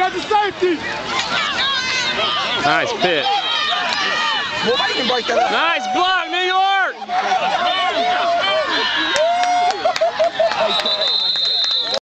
at the safety. Nice pitch. Nobody can break that up. Nice block, New York.